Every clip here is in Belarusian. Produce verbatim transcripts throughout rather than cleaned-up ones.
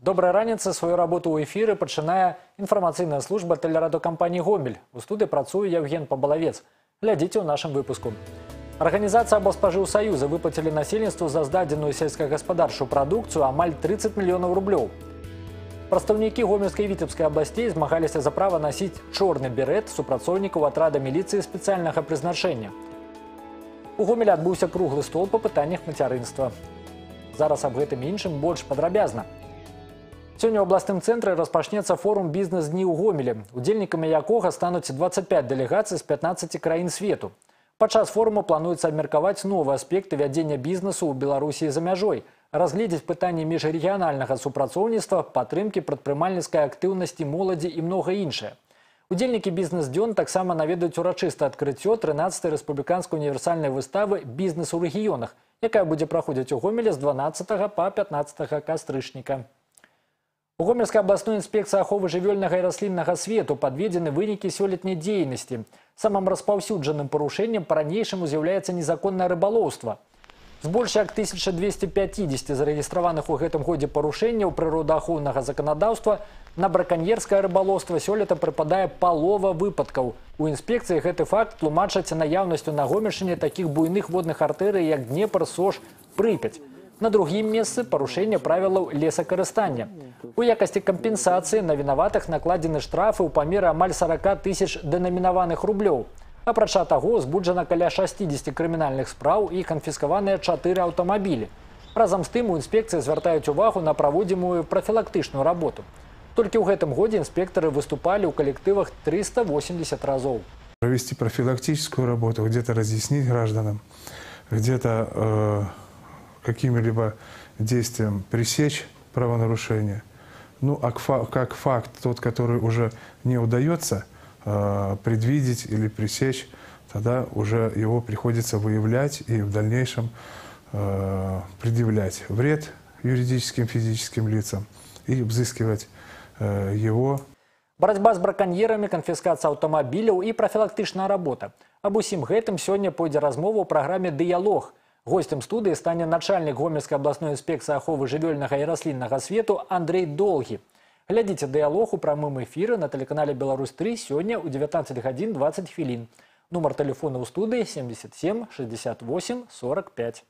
Добрая раніца, свою работу ў эфіры пачынае інфармацыйная служба тэлерадыёкампаніі «Гомель». У студыі працуе Евген Пабалавец. Глядзіце ў нашым выпуску. Арганізацыя Облспажыўсаюза выплацілі насельніцтву за здадзеную сельскагаспадарчую прадукцыю амаль тридцать мільёнаў рублёў. Прадстаўнікі Гомельскай і Віцебскай абласцей змагаліся за права насіць чорны берет супрацоўнікаў атрада міліцыі спецыяльнага прызначэння. У Гомелі адбыўся круглы стол па пытаннях мацярынства. Зараз аб гэтым і іншым больш падрабязна. Сёння ў абласным цэнтры распачнецца форум «Бізнес-дні» ў Гомелі, удзельнікамі якога стануць двадцать пять дэлегацый з пятнаццаці краін свету. Падчас форуму плануецца абмеркаваць новыя аспекты вядзення бізнесу ў Беларусі за мяжой, разгледзець пытанні міжрэгіянальнага супрацоўніцтва, падтрымкі прадпрымальніцкай актыўнасці моладзі і многае іншае. Удзельнікі бізнес-дзён таксама наведаюць урачыстае адкрыццё трынаццатай рэспубліканскай універсальнай выставы «Бізнес у рэгіёнах», якая будзе праходзіць у Гомелі з дванаццатага па пятнаццатае кастрычніка. У Гомельскай абласной інспекцыі аховы жывёльнага і расліннага свету падведзены вынікі сёлетняй дзейнасці. Самым распаўсюджаным парушэннем па-ранейшаму з'яўляецца незаконнае рыбалоўства. З больш як тысяча двести пятьдесят зарэгістраваных у гэтым годзе парушэнняў прыродаахоўнага заканадаўства на браканьерскае рыбалоўства сёлета прыпадае палова выпадкаў. У інспекцыі гэты факт тлумачаць наяўнасцю на Гомельшчыне такіх буйных водных артэрый, як Днепр, Сош, Прыпяць. На другім месцы парушэнне правілаў лесакарыстання. У якасці кампенсацыі на вінаватых накладзены штрафы ў памеры амаль сорока тысяч дэнамінаваных рублёў. Апрача таго, узбуджана каля шасцідзесяці крымінальных спраў і канфіскаваныя чатыры аўтамабілі. Разам з тым у інспекцыі звяртаюць увагу на праводзімую прафілактычную работу. Толькі ў гэтым годзе інспектары выступалі ў калектывах триста восемьдесят разоў. Провести профилактическую работу, где-то разъяснить гражданам, где-то э, каким-либо действием пресечь правонарушение. Ну, а как факт, тот, который уже не удается э, предвидеть или пресечь, тогда уже его приходится выявлять и в дальнейшем э, предъявлять вред юридическим, физическим лицам и взыскивать э, его. Барацьба з браканьерамі, канфіскацыя аўтамабіляў і прафілактычная работа. Аб усім гэтым сёння пойдзе размова ў праграме «Дыялог». Гостем студыі стане начальнік Гомельскай абласной інспекцыі аховы жывёльнага і расліннага свету Андрей Долгі. Глядзіце «Дыялог» у прамым эфіры на тэлеканале «Беларусь три» сёння ў дзевятнаццаць гадзін двадцать хвілін. Нумар тэлефона ў студыі семьдесят семь шестьдесят восемь сорок пять.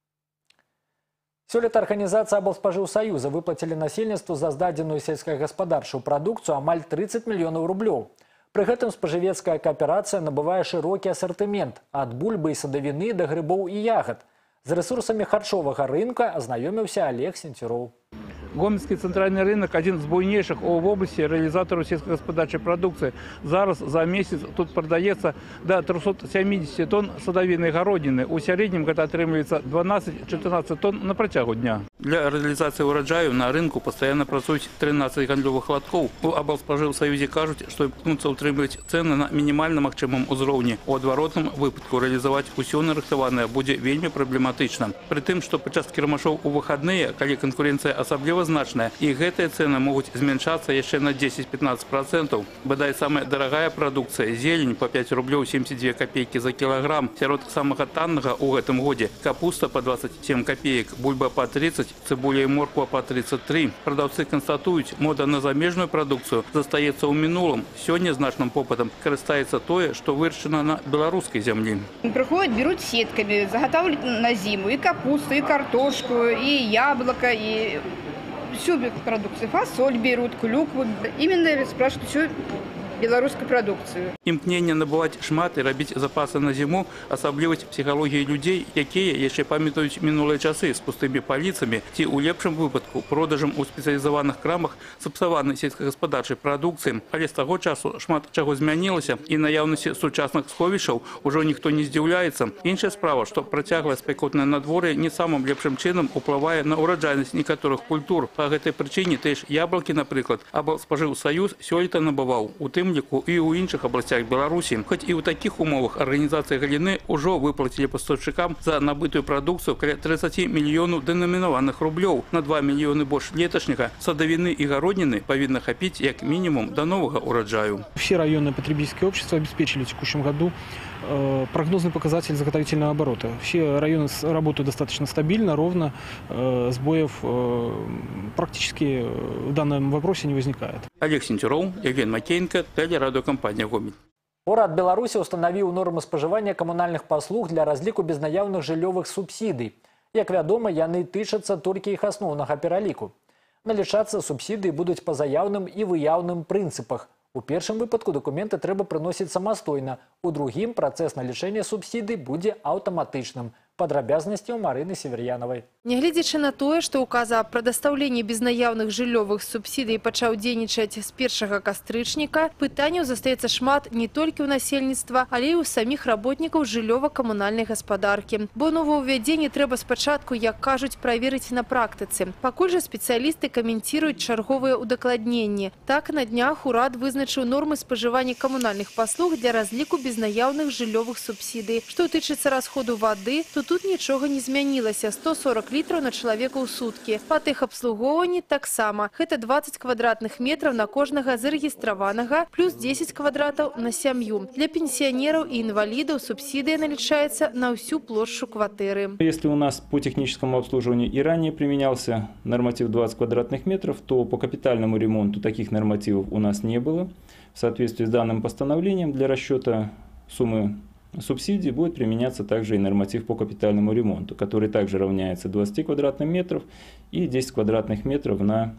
Сёлета арганізацыя Облспажыўсаюза выплацілі насельніцтву за здадзеную сельскагаспадарчую прадукцыю амаль тридцать мільёнаў рублёў. Пры гэтым спажывецкая кааперацыя набывае шырокі асартымент ад бульбы і садавіны да грыбоў і ягад. З рэсурсамі харчовага рынка азнаёміўся Олег Сенцюроў. Гомельский центральный рынок – один из буйнейших в области реализаторов сельскохозяйственной продукции. Зараз за месяц тут продается до трёхсот сямидесяти тонн садовины и городины. У среднем это отрымливается дванадцать-четырнадцать тонн на протягу дня. Для реализации урожаю на рынку постоянно працуюць тринадцать гандлёвых лотков. У Облспажыўсаюзе кажуць, что імкнуцца утрымліваць цены на мінімальна магчымым узроўні. У адваротным выпадку реализовать усё нарыхтаванае будзе вельмі праблематычна. При тым, што падчас кірмашоў у выходные, калі конкуренция асабліва значная, и гэтыя цены могут зменшацца яшчэ на десять-пятнадцать процентов. Бадай самая дорогая продукция – зелень по пять рублей семьдесят две копейки за килограмм. Сярод самага таннага у гэтым годзе капуста по двадцать семь копеек, бульба по тридцать, цибуля и морква по тридцать три. Продавцы констатуюць, мода на замежную продукцию застаецца ў мінулым. Сёння значным попытам карыстаецца тое, што вырашчана на беларускай зямлі. Приходят, берут сетками, заготавливают на зиму и капусту, и картошку, и яблоко, и всю продукцию. Фасоль берут, клюкву. Именно спрашивают всю белорусскую продукцию. Імкнення набываць шмат і рабіць запасы на зіму асаблівасць псіхалогіі людзей, якія яшчэ памятаюць мінулыя часы з пустымі паліцамі ці ў лепшым выпадку продажам у спецыялізаваных крамах сапсаванай сельскагаспадарчай прадукцыі. Але з таго часу шмат чаго змянілася і наяўнасці сучасных сховішчаў ужо ніхто не здзіўляецца. Іншая справа, што працяглае спякотнае надвор'е не самым лепшым чынам уплывае на ураджайнасць некаторых культур. Па гэтай прычыне тыя ж яблыкі, напрыклад, Облспажыўсаюз сёлета набываў у тым ліку і ў іншых абласцях Беларусі. Хоць і ў такіх умовах арганізацыі галіны ўжо выплацілі пастаўшчыкам за набытую прадукцыю каля тридцати мільёнаў дэнамінаваных рублёў. На два мільёны больш леташняга садавіны і гародніны павінна хапіць як мінімум до новага ураджаю. Все районные потребительские общества обеспечили в текущем году э, прогнозный показатель заготовительного оборота. Все районы с- работают достаточно стабильно, ровно, э, сбоев э, практически в данном вопросе не возникает. Олег Сентеров, Евген Макеенко, телерадиокомпанія «Гомель». Урад Беларусі устанавіў нормы спажывання камунальных паслуг для разліку безнаяўных жыллёвых субсідый. Як вядома, яны тычацца толькі іх асноўнага пераліку. Налічацца субсідыі будуць па заяўным і выяўным прынцыпах. У першым выпадку дакументы трэба прыносіць самастойна, у другім працэс налічэння субсідый будзе аўтаматычным. Падрабязнасці ў Марыны Север'янавай. Нягледзячы на тое, што указ о прадастаўленні безнаяўных жыллёвых субсідый пачаў дзейнічаць з першага кастрычніка, пытанняў застаецца шмат не толькі ў насельніцтва, але і ў саміх работнікаў жыллёва-камунальнай гаспадаркі. Бо новаўвядзенне трэба спачатку, як кажуць, праверыць на практыцы. Пакуль жа спецыялісты каменціруюць чарговыя ўдакладненні. Так, на днях урад вызначыў нормы спажывання камунальных паслуг для разліку безнаяўных жыллёвых субсідый. Што тычыцца расходу вады, то тут нічога не змянілася – сто сорок літраў на чалавека ў суткі. Па тэхабслугоўванні таксама. Гэта дваццаць квадратных метраў на кожнага зарэгістраванага, плюс дзесяць квадратаў на сям'ю. Для пенсіянераў і інвалідаў субсідыя налічаецца на ўсю плошчу кватэры. Если у нас по техническому обслуживанию и ранее применялся норматив двадцать квадратных метров, то по капитальному ремонту таких нормативов у нас не было. В соответствии с данным постановлением для расчета суммы субсидий будет применяться также и норматив по капитальному ремонту, который также равняется двадцати квадратным метров и десяти квадратных метров на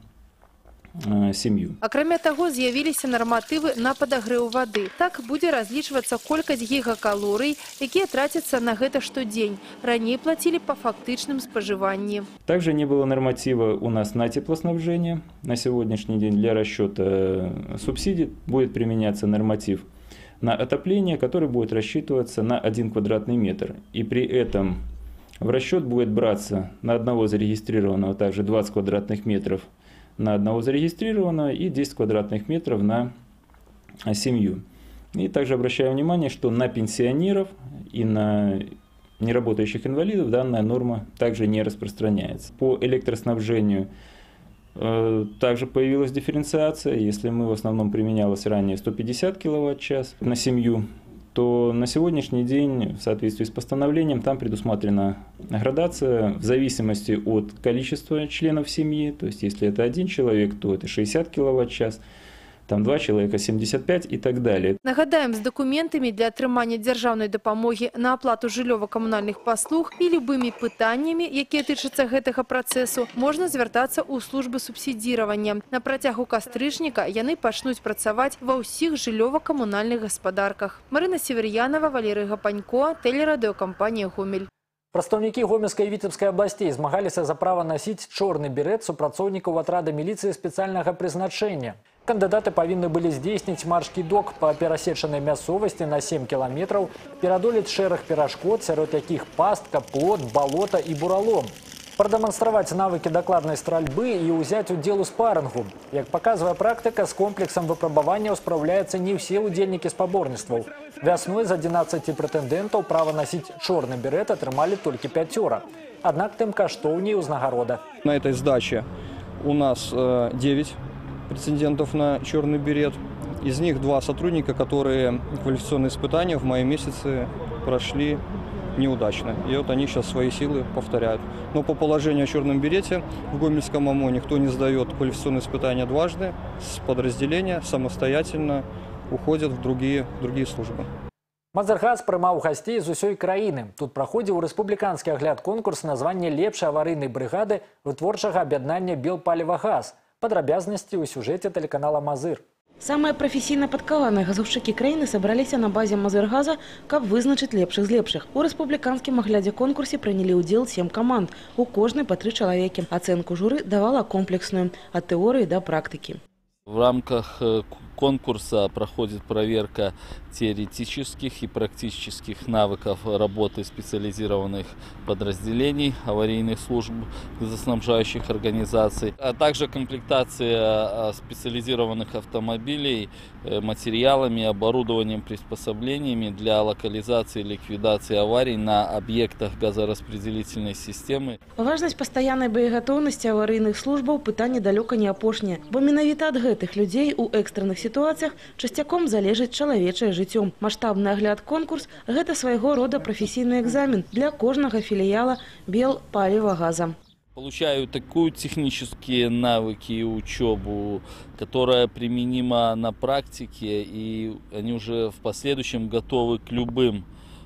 э, семью. Акрамя таго, з'явіліся нарматывы на падагрэў вады. Так будзе разлічвацца колькасць гігакалорый, якія трацяцца на гэта штодзень. Раней плацілі па фактычным спажыванні. Также не было норматива у нас на теплоснабжение. На сегодняшний день для расчета субсидий будет применяться норматив на отопление, который будет рассчитываться на один квадратный метр. И при этом в расчет будет браться на одного зарегистрированного также двадцать квадратных метров на одного зарегистрированного и десять квадратных метров на семью. И также обращаю внимание, что на пенсионеров и на неработающих инвалидов данная норма также не распространяется. По электроснабжению также появилась дифференциация. Если мы в основном применялось ранее сто пятьдесят киловатт-час на семью, то на сегодняшний день в соответствии с постановлением там предусмотрена градация в зависимости от количества членов семьи. То есть если это один человек, то это шестьдесят киловатт-час. Там два человека, семьдесят пять и так далее. Нагадаем, з дакументамі для атрымання дзяржаўнай дапамогі на аплату жыллёва-камунальных паслуг і любымі пытаннямі, якія тычацца гэтага працэсу, можна звяртацца ў службы субсідзіравання. На працягу кастрычніка яны пачнуць працаваць ва ўсіх жыллёва-камунальных гаспадарках. Марына Север'янова, Валерый Гапанько, телерадиокомпания «Гомель». Прадстаўнікі Гомельскай і Віцебскай абласцей змагаліся за права насіць чорны берет супрацоўнікаў атрада міліцыі спецыяльнага прызначэння. Кандыдаты павінны былі здзейсніць марш-кідок па перасечанай мясцовасці на сем кіламетраў, перадолець шэраг перашкод, сярод якіх пастка, плот, балота і буралом. Прадэманстраваць навыкі дакладнай стральбы і ўзяць удзел у спарынгу. Як паказвае практыка, з комплексам выпрабаванняў спраўляюцца не ўсе удзельнікі спаборніцтваў. Вясной з адзінаццаці прэтэндэнтаў права насіць чорны берет атрымалі толькі пяцёра. Аднак тым каштоўней узнагарода. На этой сдаче у нас э, девять претендентов на черный берет. Из них два сотрудника, которые квалификационные испытания в мае месяце прошли неудачно. И вот они сейчас свои силы повторяют. Но по положению о черном берете в Гомельском ОМОНе никто не сдает квалификационные испытания дважды. С подразделения самостоятельно уходят в другие, другие службы. Мазыргаз прымаў гасцей з усёй краіны. Тут праходзіў рэспубліканскі агляд конкурс на званне лепшай аварыйнай брыгады вытворчага аб'яднання «Белпалівагаз». Падрабязнасці ў сюжэце тэлеканала «Мазыр». Самыя прафесійна падкаваныя газовшчыкі краіны сабраліся на базе «Мазыргаза», каб вызначыць лепшых з лепшых. У рэспубліканскім аглядзе конкурсе прынялі ўдзел сем каманд. У кожнай па тры чалавекі. Ацэнку журы давала комплексную ад тэорыі да практыкі. В рамках конкурса проходит проверка теоретических и практических навыков работы специализированных подразделений, аварийных служб, газоснабжающих организаций, а также комплектация специализированных автомобилей материалами, оборудованием, приспособлениями для локализации и ликвидации аварий на объектах газораспределительной системы. Важность постоянной боеготовности аварийных службаў пытанне далёка не апошняе, бо менавіта ад гэтых людзей у экстранных ситуациях частяком залежит человечее жыццё. Масштабный агляд-конкурс – это своего рода профессийный экзамен для каждого филиала Белпалевагаза. Получаю такую технические навыки и учебу, которая применима на практике, и они уже в последующем готовы к любым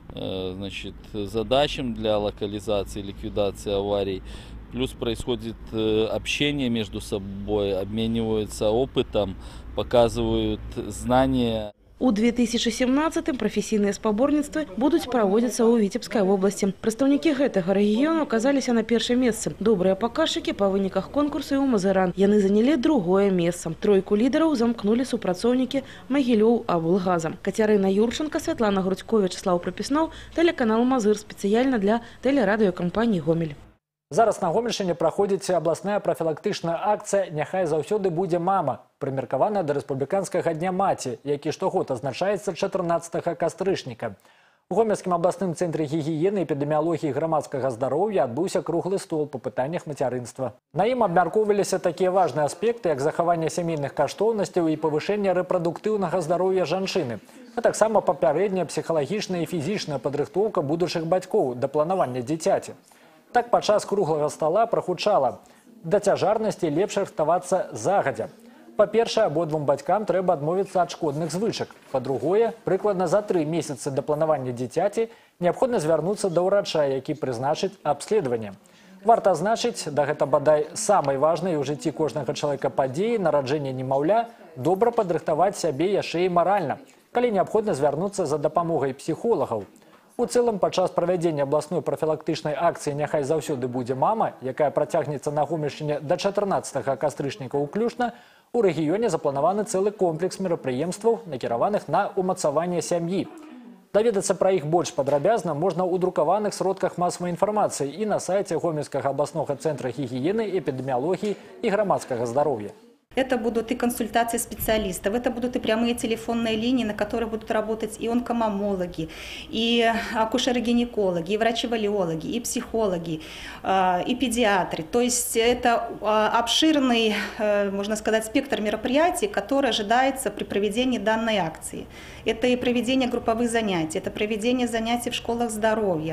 значит, задачам для локализации, ликвидации аварий. Плюс происходит общение между собой, обмениваются опытом, показывают знания. У две тысячи семнадцатым профессийные спаборніцтвы будут проводиться у Витебской области. Представники гэтага региона оказались на первом месте. Добрые показчики по выниках конкурса и у Мазыран. Яны заняли другое место. Тройку лидеров замкнули супрацоўнікі Могилёў Облгаза. Катерина Юрченко, Светлана Грудько, Вячеслав Прописнов, телеканал Мазыр специально для телерадиокомпании «Гомель». Зараз на Гомельшчыне праходзіць абласная прафілактычная акцыя «Няхай заўсёды будзе мама», прымеркаваная да рэспубліканскага дня маці, які штогод азначаецца чатырнаццатага кастрычніка. У Гомельскім абласным цэнтры гігіены, эпідэміялогіі і грамадскага здароўя адбыўся круглы стол па пытаннях мацярынства. На ім абмяркоўваліся такія важныя аспекты, як захаванне сямейных каштоўнасцяў і павышэнне рэпрадуктыўнага здароўя жанчыны, а таксама папярэдняя псіхалагічная і фізічная падрыхтоўка будучых бацькоў да планавання дзіцяці. Так падчас круглага стола прагучала: да цяжарнасці лепш рыхтавацца загадзя. Па-першае, абодвум бацькам трэба адмовіцца ад шкодных звычак. Па-другое, прыкладна за тры месяцы да планавання дзіцяці неабходна звярнуцца да ўрача, які прызначыць абследаванне. Варта азначыць, да гэта бадай самай важнай у жыцці кожнага чалавека падзеі нараджэння немаўля, добра падрыхтаваць сябе яшчэ і маральна, калі неабходна звярнуцца за дапамогай псіхолагаў. У цэлым, падчас правядзення абласной прафілактычнай акцыі «Няхай заўсёды будзе мама», якая працягнецца на Гомельшчыне да чатырнаццатага кастрычніка ўключна, у рэгіёне запланаваны цэлы комплекс мерапрыемстваў, накіраваных на ўмацаванне сям'і. Даведацца пра іх больш падрабязна можна ў друкаваных сродках масавай інфармацыі і на сайце Гомельскага абласнога цэнтра гігіены, эпідэміялогіі і грамадскага здароўя. Это будут и консультации специалистов, это будут и прямые телефонные линии, на которых будут работать и онкомамологи, и акушеры-гинекологи, и врачи-валиологи, и психологи, и педиатры. То есть это обширный, можно сказать, спектр мероприятий, который ожидается при проведении данной акции. Это и проведение групповых занятий, это проведение занятий в школах здоровья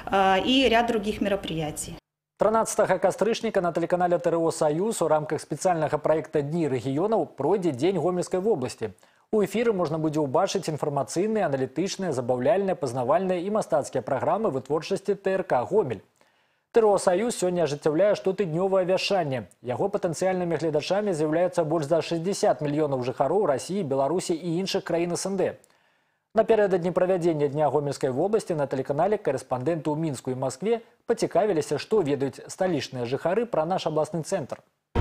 и ряд других мероприятий. трынаццатага кастрычніка на тэлеканале ТРО «Саюз» у рамках спецыяльнага праекта «Дні рэгіёнаў» пройдзе Дзень Гомельскай вобласці. У эфіры можна будзе ўбачыць інфармацыйныя, аналітычныя, забаўляльныя, пазнавальныя і мастацкія праграмы вытворчасці ТРК «Гомель». ТРО «Саюз» сёння ажыццяўляе штотыднёвае вяшанне. Яго патэнцыяльнымі гледачамі з'яўляюцца больш за шэсцьдзесят мільёнаў жыхароў Расіі, Беларусі і іншых краін СНД. Напярэдадні правядзення Дня Гомельскай вобласці на тэлеканале корэспандэнты ў Мінску і Маскве пацікавіліся, што ведаюць сталічныя жыхары пра наш абласны цэнтр.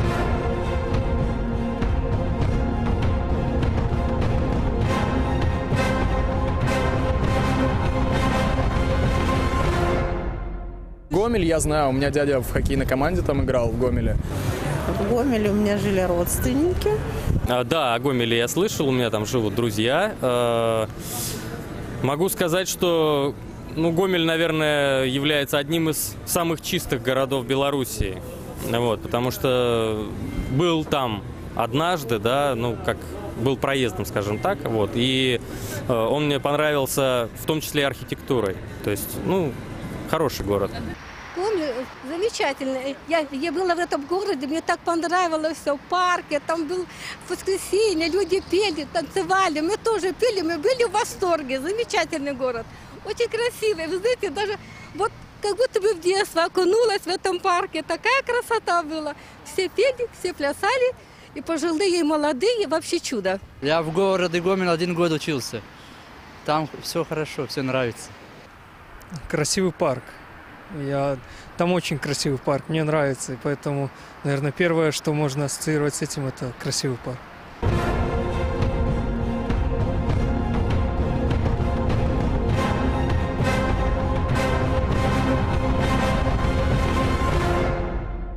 Гомель, я знаю, у меня дядя в хоккейной команде там играл, в Гомеле. В Гомеле у меня жили родственники. А, да, о Гомеле я слышал, у меня там живут друзья. А, могу сказать, что ну, Гомель, наверное, является одним из самых чистых городов Белоруссии. Вот, потому что был там однажды, да, ну, как был проездом, скажем так, вот, и э, он мне понравился в том числе архитектурой. То есть, ну, хороший город. Гомель замечательный. Я, я была в этом городе, мне так понравилось все, в парке, там был воскресенье, люди пели, танцевали, мы тоже пели, мы были в восторге. Замечательный город, очень красивый. Вы знаете, даже вот как будто бы в детство окунулась в этом парке, такая красота была. Все пели, все плясали, и пожилые, и молодые, вообще чудо. Я в городе Гомель один год учился, там все хорошо, все нравится. Красивый парк. Я... Там очень красивый парк, мне нравится, и поэтому, наверное, первое, что можно ассоциировать с этим, это красивый парк.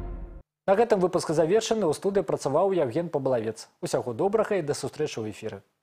На гэтым выпуск завершаны. У студыі працаваў Евген Пабалавец. Усяго добрага і да сустрэчы ў эфіры.